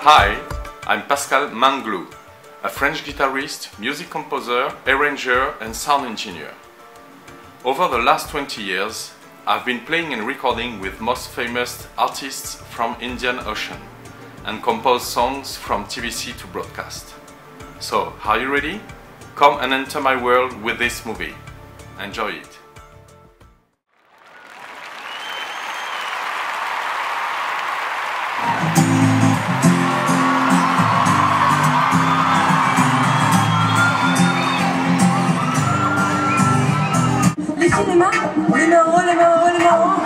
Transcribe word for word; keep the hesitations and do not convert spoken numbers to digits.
Hi, I'm Pascal Manglou, a French guitarist, music composer, arranger and sound engineer. Over the last twenty years, I've been playing and recording with most famous artists from Indian Ocean and composed songs from T V C to broadcast. So, are you ready? Come and enter my world with this movie. Enjoy it. Les cinémas, les mains en haut, les mains en haut, les mains en haut.